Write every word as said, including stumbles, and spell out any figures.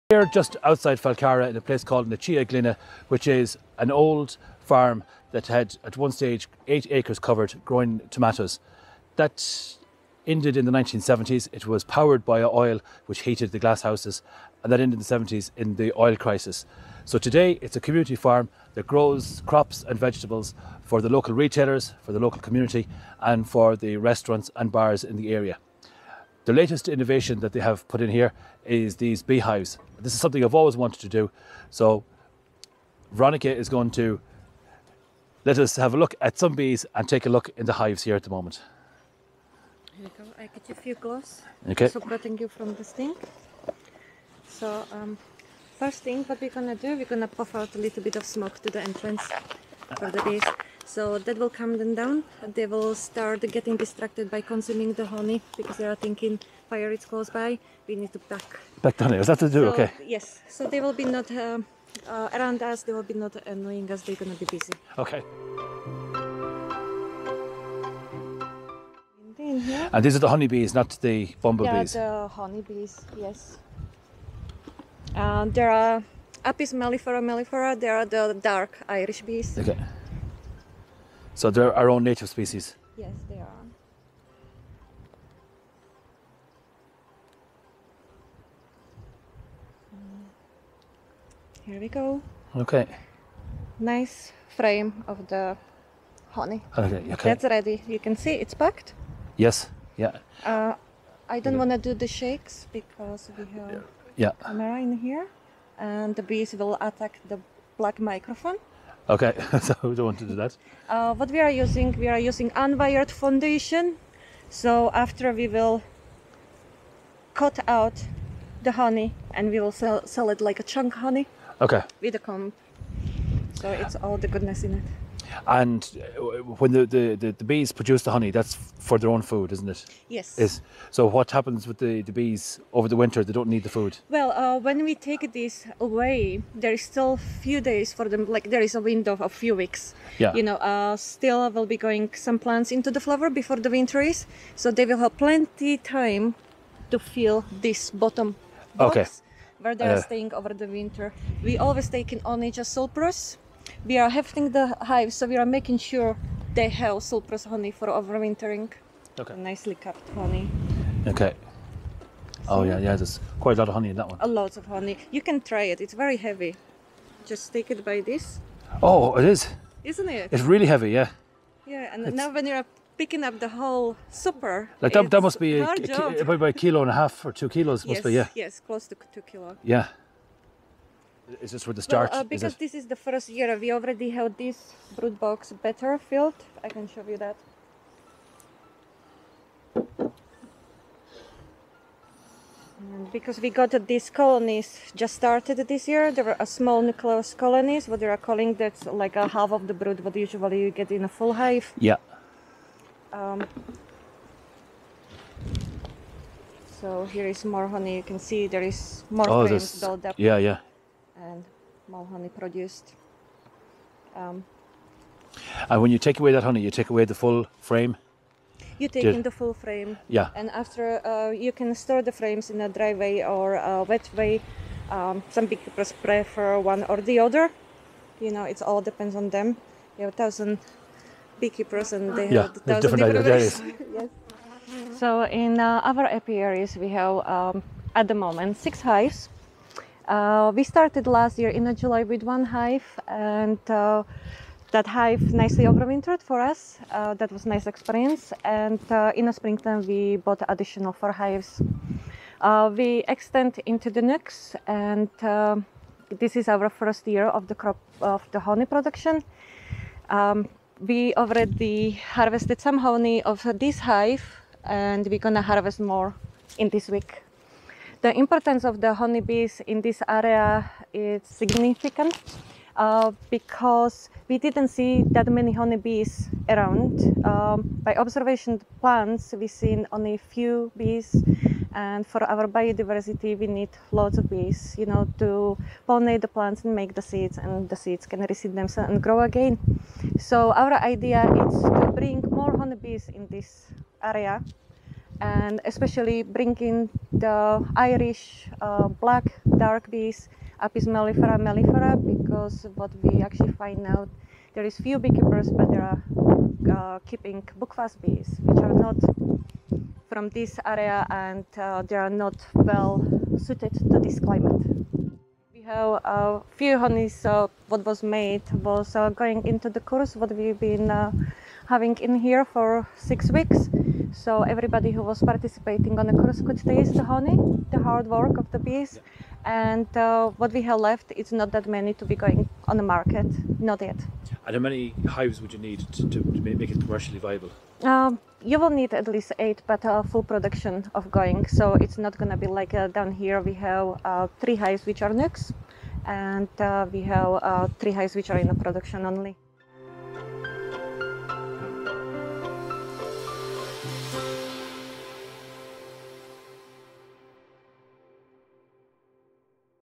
Here just outside Falcarra in a place called Nachia Glina, which is an old farm that had at one stage eight acres covered growing tomatoes. That ended in the nineteen seventies. It was powered by oil which heated the glass houses, and that ended in the seventies in the oil crisis. So today it's a community farm that grows crops and vegetables for the local retailers, for the local community, and for the restaurants and bars in the area. The latest innovation that they have put in here is these beehives. This is something I've always wanted to do. So Veronica is going to let us have a look at some bees and take a look in the hives here at the moment. Here we go. I get you a few gloves. Okay. So protecting you from the stink. So um, first thing what we're gonna do, we're gonna puff out a little bit of smoke to the entrance for the bees. So that will calm them down. They will start getting distracted by consuming the honey because they are thinking fire is close by. We need to back. Back down here. Is that to do? So, okay. Yes. So they will be not uh, uh, around us. They will be not annoying us. They're gonna be busy. Okay. In here. And these are the honeybees, not the bumblebees. Yeah, the honeybees. Yes. Uh, there are Apis mellifera mellifera. There are the dark Irish bees. Okay. So they're our own native species. Yes, they are. Here we go. Okay. Nice frame of the honey. Okay. Okay. That's ready. You can see it's packed. Yes. Yeah. Uh, I don't want to do the shakes because we have Yeah. camera in here, and the bees will attack the black microphone. Okay. So we don't want to do that. Uh, what we are using, we are using unwired foundation. So after we will cut out the honey and we will sell, sell it like a chunk honey Okay. with a comb. So it's all the goodness in it. And uh, when the, the, the, the bees produce the honey, that's for their own food, isn't it? Yes. Is so what happens with the, the bees over the winter? They don't need the food. Well, uh, when we take this away, there is still few days for them. Like there is a window of a few weeks. Yeah. You know, uh, still will be going some plants into the flower before the winter is, so they will have plenty time to fill this bottom box Okay. where they are Uh, staying over the winter. We always take in only just sulfurous. We are hefting the hives, so we are making sure they have sulfurous honey for overwintering. Okay. Nicely capped honey. Okay. Oh yeah, yeah. There's quite a lot of honey in that one. A lot of honey. You can try it. It's very heavy. Just take it by this, Oh, it is. isn't it? It's really heavy. Yeah. Yeah. And it's- now when you're picking up the whole super, Like that. That it's must be a, hard a, job. ki- about a kilo and a half or two kilos. Must yes, be. Yeah. yes, close to two kilo. Yeah. Is this where the Well, starch? uh, is because it? this is the first year, we already have this brood box better filled. I can show you that. And because we got these colonies just started this year, there were a small nucleus colonies, what they are calling that's like a half of the brood what usually you get in a full hive. Yeah. Um, so here is more honey. You can see there is more Oh, frames this. built up Yeah, yeah. and more honey produced. Um, And when you take away that honey, you take away the full frame. you take Did- in the full frame, Yeah. and after uh, you can store the frames in a dry way or a wet way. Um, some beekeepers prefer one or the other. You know, it all depends on them. You have a thousand beekeepers and they Yeah, have a they have thousand different different ideas. ways. Yes. So in uh, our apiaries we have um, at the moment six hives. Uh, we started last year in uh, July with one hive, and uh, that hive nicely overwintered for us. Uh, that was a nice experience, and uh, in the springtime we bought additional four hives. Uh, we extend into the nooks, and uh, this is our first year of the crop of the honey production. Um, we already harvested some honey of this hive, and we're gonna harvest more in this week. The importance of the honeybees in this area is significant uh, because we didn't see that many honeybees around. Um, by observation of the plants, we've seen only a few bees, and for our biodiversity, we need lots of bees, you know, to pollinate the plants and make the seeds, and the seeds can reseed themselves and grow again. So our idea is to bring more honeybees in this area, and especially bringing the Irish uh, black dark bees, Apis mellifera, mellifera, because what we actually find out, there is few beekeepers, but there are uh, keeping bookfast bees, which are not from this area, and uh, they are not well suited to this climate. We have a few honeys. Uh, what was made was uh, going into the course what we've been uh, having in here for six weeks. So everybody who was participating on the course could taste the honey, the hard work of the bees. And uh, what we have left is not that many to be going on the market, not yet. And how many hives would you need to, to make it commercially viable? Um, you will need at least eight, but uh, full production of going. So it's not going to be like uh, down here we have uh, three hives which are nukes, and uh, we have uh, three hives which are in the production only.